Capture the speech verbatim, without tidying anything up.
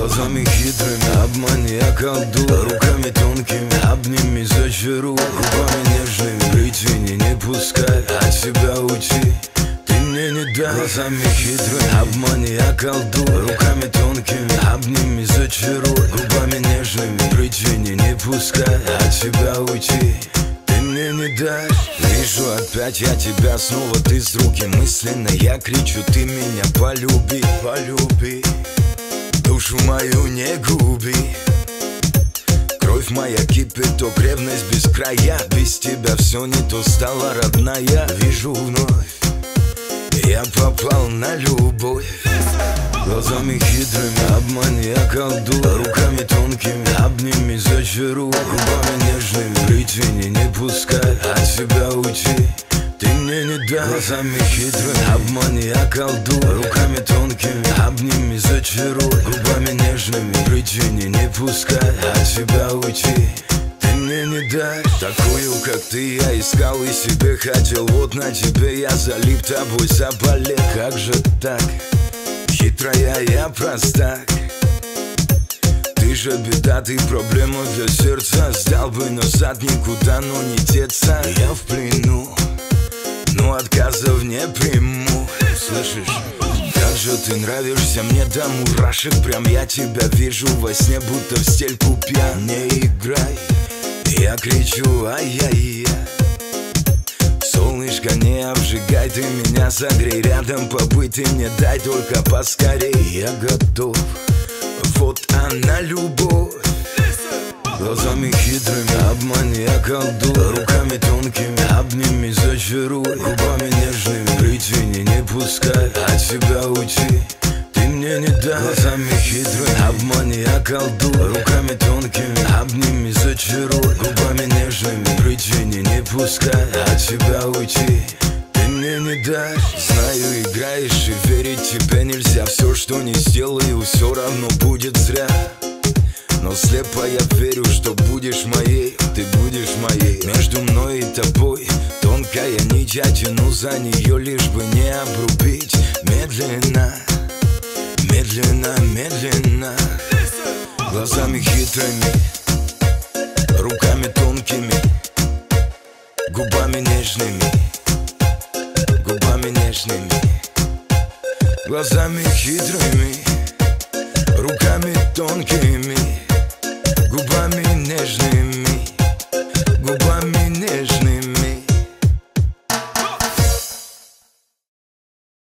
Глазами хитрыми обмани, околдуй, руками тонкими обними, зачаруй, губами нежными притяни, не пускай от себя уйти. Ты мне не дай. Глазами хитрыми обмани, околдуй, руками тонкими обними, зачаруй, губами нежными притяни, не пускай от себя уйти. Ты мне не дашь. Вижу опять я тебя снова, ты с руки мысленно я кричу, ты меня полюби, полюби. Душу мою не губи. Кровь моя кипит, то ревность без края. Без тебя все не то стало, родная. Вижу вновь, я попал на любовь. Глазами хитрыми обмани, околдуй, руками тонкими обними, зачаруй, губами нежными притяни, не пускай от себя уйти. Ты мне не дай. Глазами хитрыми обмани, околдуй, руками тонкими обними, зачаруй, губами нежными притяни, не пускай от себя уйти. Ты мне не дай. Такую, как ты, я искал и себе хотел. Вот на тебе я залип, тобой заболел. Как же так? Хитрая я простак. Ты же беда, ты проблема для сердца. Сдал бы назад никуда, но не деться. Я в плену, но отказов не приму. Слышишь? Как же ты нравишься мне до мурашек. Прям я тебя вижу во сне, будто в стельку пьян. Не играй, я кричу ай-яй-яй. Солнышко, не обжигай, ты меня согрей. Рядом побыть и мне дай только поскорей. Я готов, вот она любовь. Глазами хитрыми обмани, околдуй, руками тонкими обними, зачаруй, губами нежными притяни, не пускай от себя уйти. Ты мне не дай. Глазами хитрыми обмани, околдуй, руками тонкими обними, зачаруй, губами нежными притяни, не пускай от себя уйти. Ты мне не дай. Знаю, играешь и верить тебе нельзя. Все, что не сделаю, все равно будет зря. Но слепо я верю, что будешь моей, ты будешь моей. Между мной и тобой тонкая нить, я тяну за нее, лишь бы не обрубить. Медленно, медленно, медленно. Глазами хитрыми, руками тонкими, губами нежными, губами нежными. Глазами хитрыми, руками тонкими, губами нежными, губами нежными.